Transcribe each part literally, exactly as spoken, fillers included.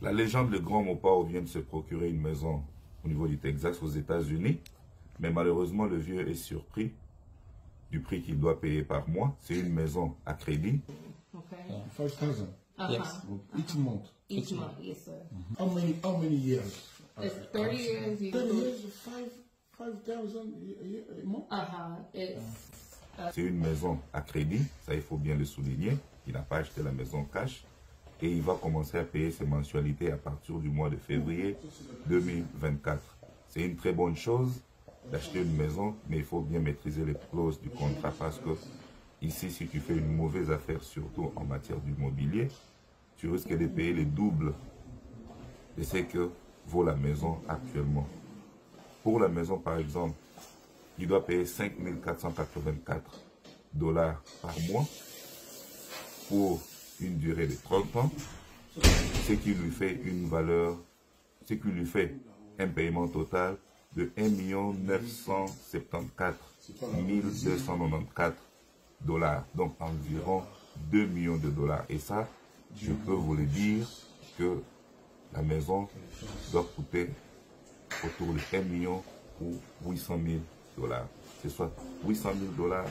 La légende de Grand Mopao vient de se procurer une maison au niveau du Texas, aux États-Unis. Mais malheureusement, le vieux est surpris du prix qu'il doit payer par mois. C'est une maison à crédit. Okay. Uh, five thousand. Uh-huh. Yes. Each month. Each, Each month, month, yes, sir. Mm-hmm. How many? How many years? It's thirty years. You thirty years, five, five thousand a month. Uh huh. It's. Uh, C'est une maison à crédit. Ça, il faut bien le souligner. Il n'a pas acheté la maison cash. Et il va commencer à payer ses mensualités à partir du mois de février deux mille vingt-quatre. C'est une très bonne chose d'acheter une maison, mais il faut bien maîtriser les clauses du contrat parce que ici, si tu fais une mauvaise affaire, surtout en matière d'immobilier, tu risques de payer le double de ce que vaut la maison actuellement. Pour la maison, par exemple, il doit payer cinq mille quatre cent quatre-vingt-quatre dollars par mois pour une durée de trente ans, ce qui lui fait une valeur, ce qui lui fait un paiement total de un million neuf cent soixante-quatorze mille deux cent quatre-vingt-quatorze dollars, donc environ deux millions de dollars. Et ça, je peux vous le dire que la maison doit coûter autour de un million ou huit cent mille dollars. C'est soit huit cent mille dollars.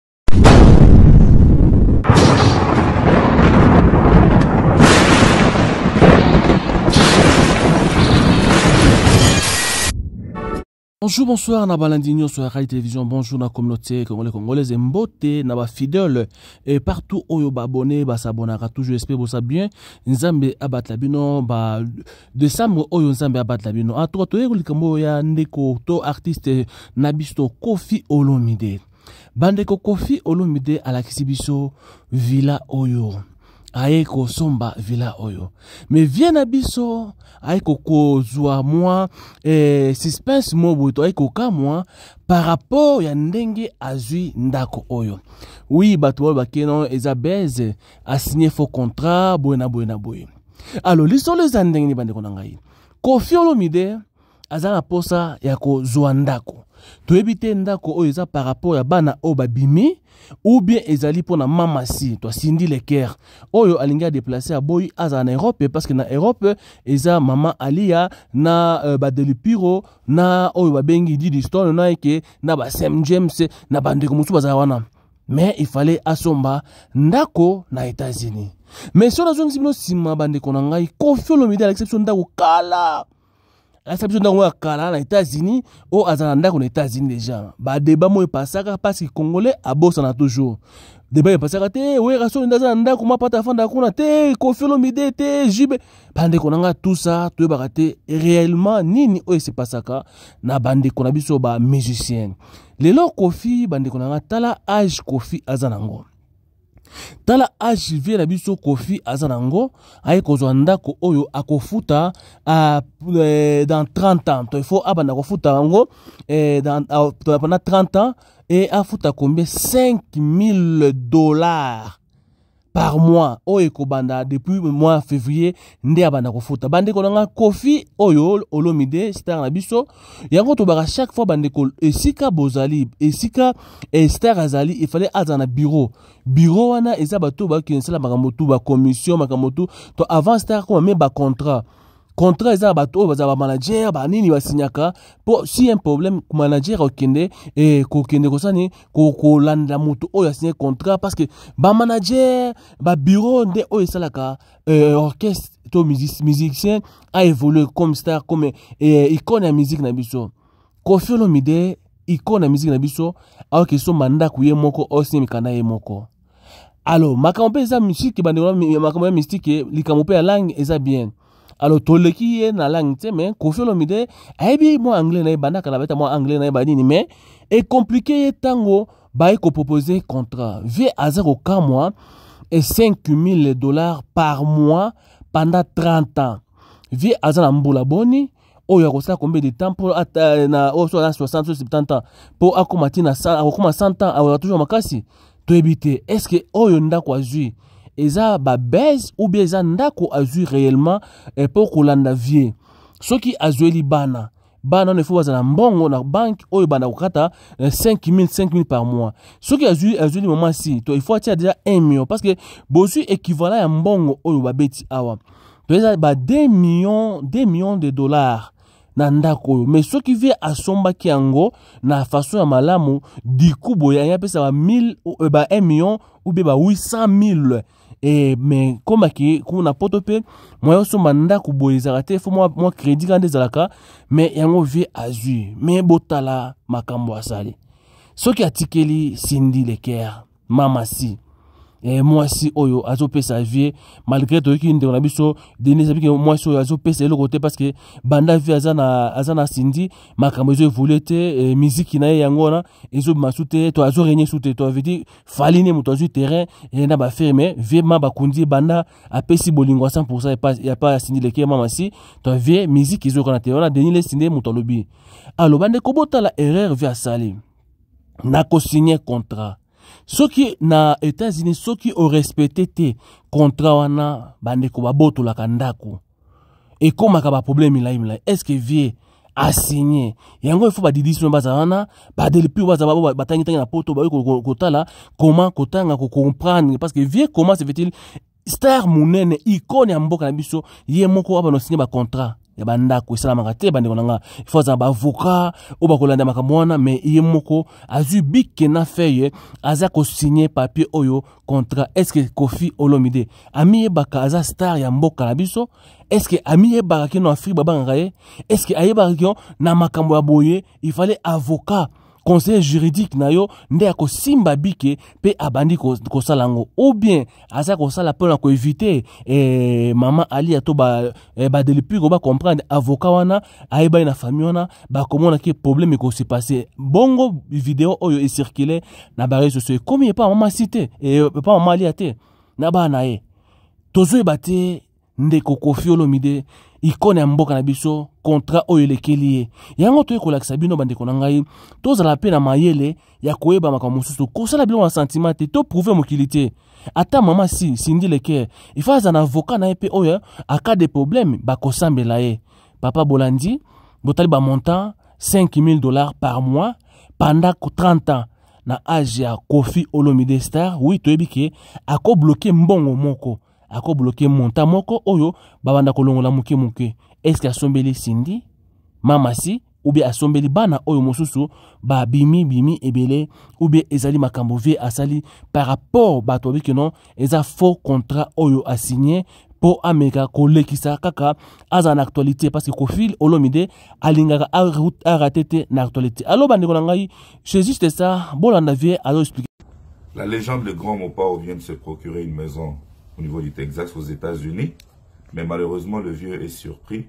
Bonjour, bonsoir, na balandinho sur la radio télévision. Bonjour, na communauté congolais, congolaise, mbote, na ba fidèle et partout où yo ba abonné, ba s'abonnera toujours, j'espère que ça bien. Nzambe abat la bino, ba décembre oyo nzambe abat la bino. A toi, toi, likambo ya ndeko to artiste nabisto Koffi Olomide. Bandeko Koffi Olomide à l'exhibition Villa Oyo. Aeko somba Villa Oyo. Mais viens à biso, aeko ko zwa moi, eh, suspense mobuto, aeko ka moi, par rapport ya ndenge azui ndako Oyo. Oui, bato ba keno ezabeze, a signé faux contrat, boena boena boye. Alors, l'histoire les andenge ni bande konangai. Koffi Olomide, azana posa ya ko zwa ndako. To ebite ndako Oyo eza par rapport ya bana o babimi, ou bien ezali pour na mama si to Cindy Leker oyo alinga déplacer à boy aza en Europe parce que na Europe eza mama alia na uh, badeli piro na oyo babengi Didi Stone na eke na ba Sam James na bandeko musu baza wana, mais il fallait asomba ndako na États-Unis. Mais sur la zone sibino sima bandeko na ngai Koffi Olomide à l'exception ndako kala la exception ndako kala na États-Unis o azana ndako na États-Unis déjà ba débat mo pasaka parce que congolais abosa na toujours débat pasaka te we raso ndazana ndako ma pata fanda kuna te Koffi Olomide te jibe bande konanga tout ça to bakate réellement nini o se pasaka na bande kona biso ba musicien lelo Koffi bande konanga tala âge Koffi azanango tala âge vie na biso Koffi azanango aye kozwa ndako oyo akofuta a euh, dans trente ans. Il faut abana kofuta ngo euh, dans euh, pendant trente ans et afuta combien cinq mille dollars par mois oyo kobanda depuis le mois de février nde abana kofuta bande konanga Koffi oyo Olomide star na biso yango to baka chaque fois bande ko esika bozali esika e star azali il fallait azana bureau bureau wana eza bato ba ki nsala makambo tu ba commission makambo tu to avant star ko même ba contrat contrat eza bato baza ba manager ba nini ba signaka pour si un problème manager okende et ko kende ko sani ko ko landa mutu oyo a signé contrat parce que ba manager ba bureau de oyo salaka euh, orchestre to musicien a évolué comme star comme euh, icône ya musique na biso Koffi Olomide icône ya musique na biso alors que so manda kuye moko aussi mikana ye moko. Alors makambo eza musique ba makambo mystique likambo ya langue eza bien. Alors toleki ye na langue te mais Koffi Olomide aibi mo anglais na bana kana beta mo anglais na badini mais est compliqué ye tango ba ko proposer contrat vie à zéro mois et cinq mille dollars par mois pendant trente ans vie à zana mbula boni oyo akosa combien de temps pour na o so soixante soixante ans pour akomati na cent akoma cent ans a toujours makasi to ebite est-ce que oyo ndako azui eza ba baisse ou bien eza ndako azui réellement et pour kolanda vie soki azueli bana bana ne faut pas na mbongo na banque oyo bana kokata cinq mille cinq mille par mois soki azui azueli moment si to il faut atia déjà un million parce que bosu équivalent ya mbongo oyo babeti awa to eza ba deux millions deux millions de dollars na ndako oyo. Mais soki vie asombaki yango na façon ya malamu diku boya ya pesa ba mille ba un million ou bien ba huit cent mille. Et mais comme qui kuna potope moi somba ndako boya ezalaka faut moi moi crédit quand ezalaka mais yango vie azui mais botala makambo asali soki atikeli Cindy Leker mama si et moi si oyo azo pesa vie malgré to ki ndeko na biso Denis abiki moi si oyo azo pesa le côté parce que banda vie azana azana Cindy makambo ezo évoluer musique na yango na ezo masute to azo régner sute to veut dire falini muto azo terrain et na ba fermer vie ma ba kundi banda apesi bolingo cent pour cent et pas y a pas Cindy Leker mama si to vie musique ezo kana te ona Denis le Cindy muto lobi alors bande ko botala erreur vie asali na ko signer contrat. Ceux qui na États-Unis, ceux qui ont respecté tes contrats wana bandeko baboto la kandaku. Et comme akaba problème là il est-ce que vie a signé yango il faut ba didisme bazana ba depuis baza ba batangi tangi na poto ba ko kotala comment kotanga ko comprendre parce que vie comment se fait-il star munene icône ya mboka na biso ye moko aba no signer ba contrat ya bandako esala makate bandeko nanga il faut za ba avocat ou ba kolanda makamwana mais ye moko azu bik na feuille aza ko signer papier oyo contrat. Est-ce que Kofi Olomide ami baka aza star ya mboka na biso? Est-ce que ami baka kino Afrique babanga ye? Est-ce que aye baka na makambo ya boye il fallait avocat conseiller juridique na yo nde ya ko simba bike pe abandi ko, ko salango ou bien asa ko sala pe na ko éviter eh, mama Ali ato ba eh, ba depuis ko ba comprendre avocat wana ayeba na famille wana ba komona ki problème ko se passer bongo vidéo oyo est circulé na ba réseaux sociaux comme il pas maman cité et pas maman Ali ate na ba na ye tozo ebate ndeko Kofi Olomide icône ya mboka na biso contrat oyo lekeli yango to ekolakisa bino bandeko na ngai tozala pe na mayele ya koyeba makambo mosusu kosala bilo na sentiment te to prouver mokilité ata mama si Cindy Leker il faut un avocat na pe oyo a cas de problème ba kosambela ye papa Bolandi botali ba montant cinq mille dollars par mois pendant trente ans na âge ya Kofi Olomide star oui to ebike ako bloquer mbongo moko ako bloquer montant moko oyo babanda kolongola muke muke. Est-ce que asombeli Cindy mama si ou bien asombeli bana oyo mosusu ba bimi bimi ebele ou bien ezali makambo vie asali par rapport ba to biki non eza faux contrat oyo a signé pour ameka kolekisa kaka aza na actualité parce que Kofi Olomide alingaka a raté na actualité. Alors bandeko na ngai c'est juste ça bolanda vie alors expliquer. La légende le grand Mopao vient de se procurer une maison au niveau du Texas aux États-Unis, mais malheureusement le vieux est surpris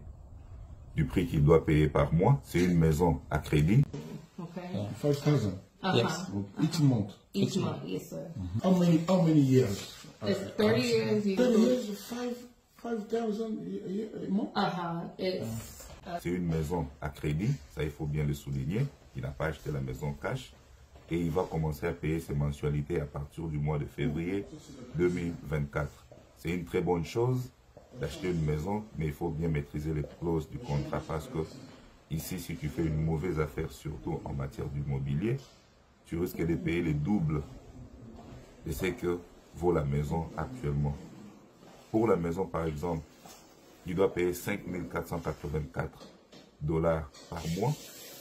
du prix qu'il doit payer par mois. C'est une maison à crédit. Okay. Uh, five thousand. Uh-huh. Yes. Each month. Each month, yes, sir. How many? How many years? It's thirty years. You Thirty do- years. Five. Five thousand a year a month. Uh-huh. It's C'est une maison à crédit, ça il faut bien le souligner. Il n'a pas acheté la maison cash et il va commencer à payer ses mensualités à partir du mois de février deux mille vingt-quatre. C'est une très bonne chose d'acheter une maison, mais il faut bien maîtriser les clauses du contrat parce que ici, si tu fais une mauvaise affaire, surtout en matière d'immobilier, tu risques de payer le double de ce que vaut la maison actuellement. Pour la maison, par exemple, il doit payer cinq mille quatre cent quatre-vingt-quatre dollars par mois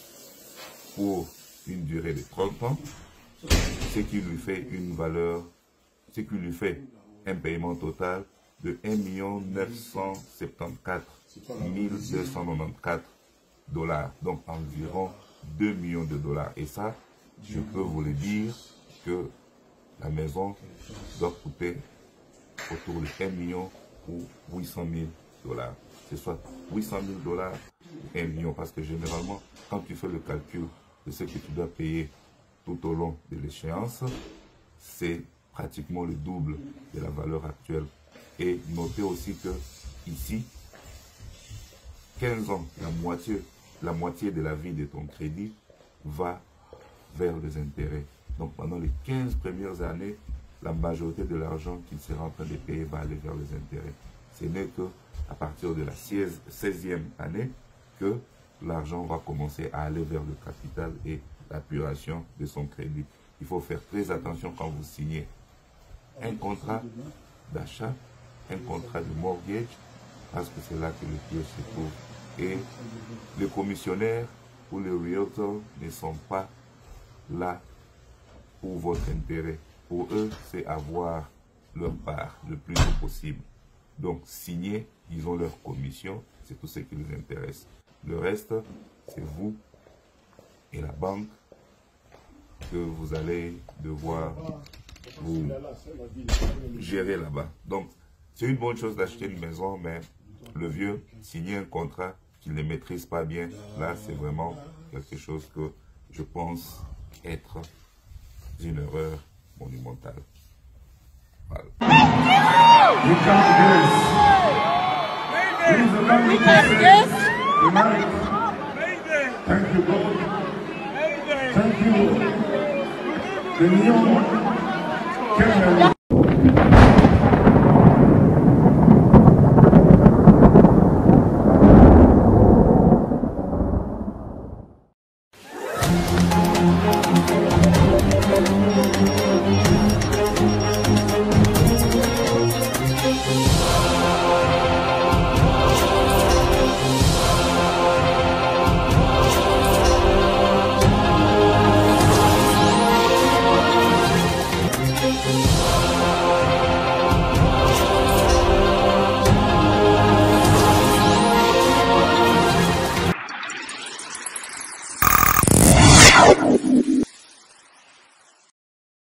pour une durée de trente ans, ce qui lui fait une valeur, ce qui lui fait un paiement total de un million neuf cent soixante-quatorze mille deux cent quatre-vingt-quatorze dollars, donc environ deux millions de dollars. Et ça, je peux vous le dire que la maison doit coûter autour de un million ou huit cent mille dollars. C'est soit huit cent mille dollars ou un million, parce que généralement, quand tu fais le calcul de ce que tu dois payer tout au long de l'échéance, c'est pratiquement le double de la valeur actuelle. Et notez aussi que ici, quinze ans, la moitié, la moitié de la vie de ton crédit va vers les intérêts. Donc pendant les quinze premières années, la majorité de l'argent qu'il sera en train de payer va aller vers les intérêts. Ce n'est que à partir de la seizième année que l'argent va commencer à aller vers le capital et l'apuration de son crédit. Il faut faire très attention quand vous signez un contrat d'achat, un contrat de mortgage parce que c'est là que le piège se trouve. Et les commissionnaires ou les realtors ne sont pas là pour votre intérêt. Pour eux, c'est avoir leur part le plus tôt possible. Donc, signer, ils ont leur commission, c'est tout ce qui les intéresse. Le reste, c'est vous et la banque que vous allez devoir vous gérer là-bas. Donc, c'est une bonne chose d'acheter une maison, mais le vieux, signer un contrat qu'il ne maîtrise pas bien, là, c'est vraiment quelque chose que je pense être une erreur monumentale. Voilà. Thank you, God. Thank you. The new